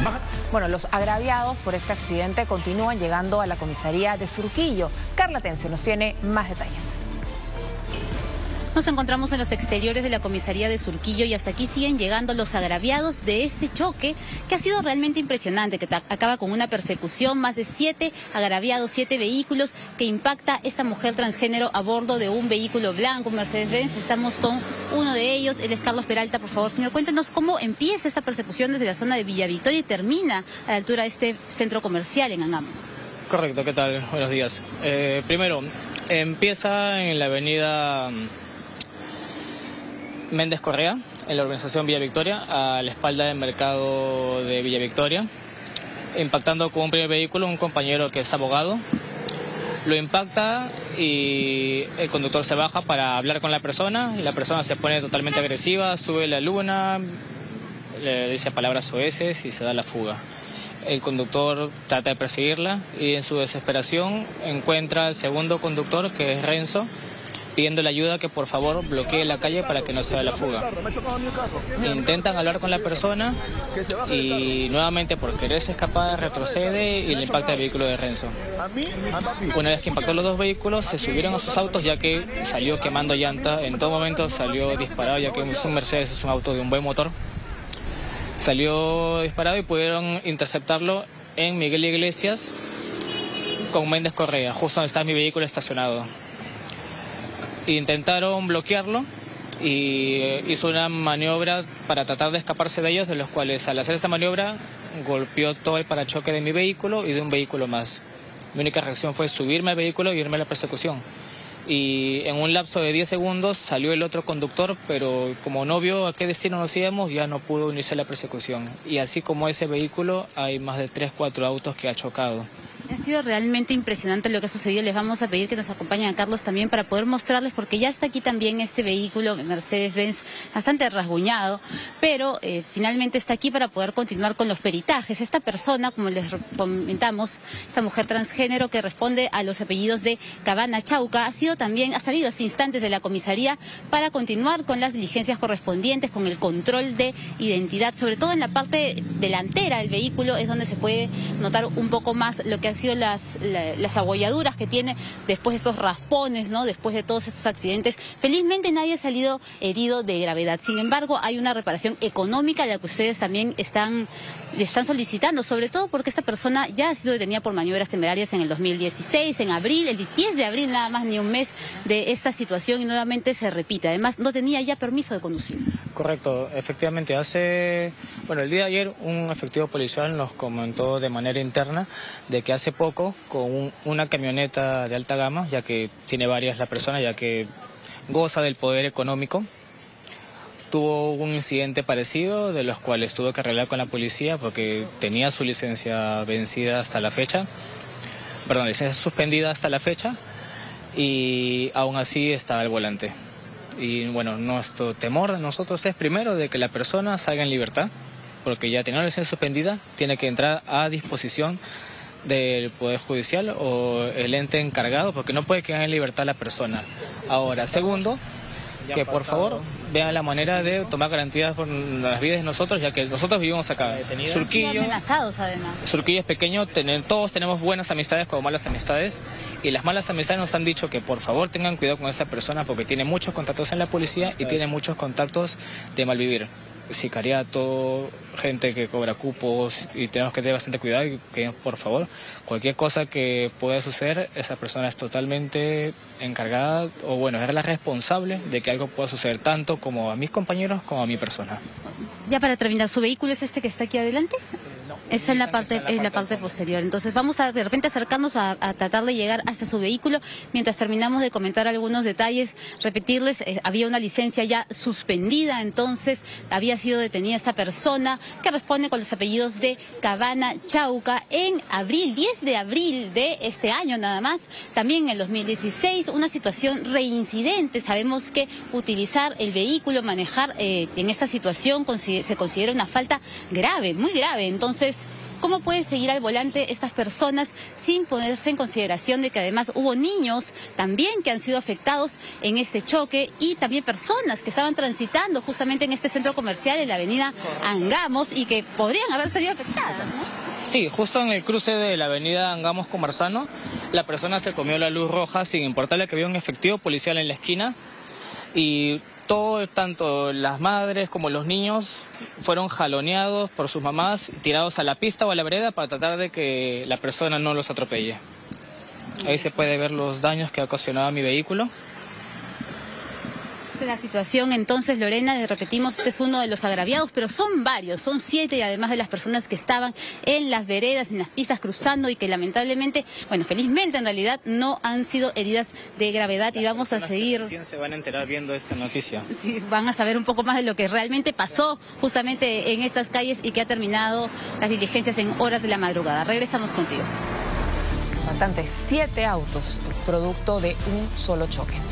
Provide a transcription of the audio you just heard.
Bueno, los agraviados por este accidente continúan llegando a la comisaría de Surquillo. Carla Tencio nos tiene más detalles. Nos encontramos en los exteriores de la comisaría de Surquillo y hasta aquí siguen llegando los agraviados de este choque que ha sido realmente impresionante, que acaba con una persecución, más de 7 agraviados, 7 vehículos, que impacta esta mujer transgénero a bordo de un vehículo blanco, un Mercedes-Benz. Estamos con uno de ellos, él es Carlos Peralta. Por favor, señor, cuéntenos cómo empieza esta persecución desde la zona de Villa Victoria y termina a la altura de este centro comercial en Angamos. Correcto, ¿qué tal? Buenos días. Primero, empieza en la avenida Méndez Correa, en la urbanización Villa Victoria, a la espalda del mercado de Villa Victoria, impactando con un primer vehículo, un compañero que es abogado. Lo impacta y el conductor se baja para hablar con la persona, y la persona se pone totalmente agresiva, sube la luna, le dice palabras soeces y se da la fuga. El conductor trata de perseguirla y en su desesperación encuentra al segundo conductor, que es Renzo, pidiéndole ayuda que por favor bloquee la calle para que no se dé la fuga. Intentan hablar con la persona y nuevamente, por quererse escapar, retrocede y le impacta el vehículo de Renzo. Una vez que impactó los dos vehículos, se subieron a sus autos, ya que salió quemando llanta. En todo momento salió disparado, ya que un Mercedes es un auto de un buen motor. Salió disparado y pudieron interceptarlo en Miguel Iglesias con Méndez Correa, justo donde está mi vehículo estacionado. Intentaron bloquearlo y hizo una maniobra para tratar de escaparse de ellos, de los cuales al hacer esa maniobra golpeó todo el parachoque de mi vehículo y de un vehículo más. Mi única reacción fue subirme al vehículo y irme a la persecución. Y en un lapso de 10 segundos salió el otro conductor, pero como no vio a qué destino nos íbamos, ya no pudo unirse a la persecución. Y así como ese vehículo, hay más de 3-4 autos que ha chocado. Ha sido realmente impresionante lo que ha sucedido. Les vamos a pedir que nos acompañen a Carlos también para poder mostrarles, porque ya está aquí también este vehículo Mercedes-Benz bastante rasguñado, pero finalmente está aquí para poder continuar con los peritajes. Esta persona, como les comentamos, esta mujer transgénero que responde a los apellidos de Cabana Chauca, ha salido hace instantes de la comisaría para continuar con las diligencias correspondientes, con el control de identidad, sobre todo en la parte delantera del vehículo es donde se puede notar un poco más lo que han sido las abolladuras que tiene después de estos raspones, ¿no? Después de todos estos accidentes. Felizmente nadie ha salido herido de gravedad. Sin embargo, hay una reparación económica a la que ustedes también están solicitando, sobre todo porque esta persona ya ha sido detenida por maniobras temerarias en el 2016, en abril, el 10 de abril, nada más ni un mes de esta situación, y nuevamente se repite. Además, no tenía ya permiso de conducir. Correcto, efectivamente. El día de ayer un efectivo policial nos comentó de manera interna de que hace poco, con una camioneta de alta gama, ya que tiene varias la persona, ya que goza del poder económico, tuvo un incidente parecido, de los cuales tuvo que arreglar con la policía porque tenía su licencia vencida hasta la fecha, licencia suspendida hasta la fecha, y aún así estaba al volante. Y bueno, nuestro temor de nosotros es primero de que la persona salga en libertad, porque ya teniendo la licencia suspendida, tiene que entrar a disposición del Poder Judicial o el ente encargado, porque no puede quedar en libertad la persona. Ahora, segundo, que por favor vean la manera de tomar garantías por las vidas de nosotros, ya que nosotros vivimos acá. Surquillo, amenazados además. Surquillo es pequeño, todos tenemos buenas amistades como malas amistades, y las malas amistades nos han dicho que por favor tengan cuidado con esa persona porque tiene muchos contactos en la policía y tiene muchos contactos de malvivir. Sicariato, gente que cobra cupos, y tenemos que tener bastante cuidado y que por favor, cualquier cosa que pueda suceder, esa persona es totalmente encargada, es la responsable de que algo pueda suceder tanto como a mis compañeros como a mi persona. Ya para terminar, ¿su vehículo es este que está aquí adelante? Esa es la parte posterior. Entonces vamos a de repente acercarnos a tratar de llegar hasta su vehículo. Mientras terminamos de comentar algunos detalles, repetirles, había una licencia ya suspendida, entonces había sido detenida esta persona que responde con los apellidos de Cabana Chauca en abril, 10 de abril de este año nada más. También en el 2016, una situación reincidente. Sabemos que utilizar el vehículo, manejar en esta situación se considera una falta grave, muy grave. Entonces, ¿Cómo pueden seguir al volante estas personas sin ponerse en consideración de que además hubo niños también que han sido afectados en este choque y también personas que estaban transitando justamente en este centro comercial en la avenida Angamos y que podrían haber salido afectadas, ¿no? Sí, justo en el cruce de la avenida Angamos con Marzano, la persona se comió la luz roja sin importarle que había un efectivo policial en la esquina y tanto las madres como los niños fueron jaloneados por sus mamás, tirados a la pista o a la vereda para tratar de que la persona no los atropelle. Ahí se puede ver los daños que ha ocasionado a mi vehículo. La situación entonces, Lorena, les repetimos, este es uno de los agraviados, pero son varios, son 7 y además de las personas que estaban en las veredas, en las pistas cruzando y que lamentablemente, bueno, felizmente en realidad no han sido heridas de gravedad y vamos a seguir. Se van a enterar viendo esta noticia. Sí, van a saber un poco más de lo que realmente pasó justamente en estas calles y que ha terminado las diligencias en horas de la madrugada. Regresamos contigo. Bastante, 7 autos, producto de un solo choque.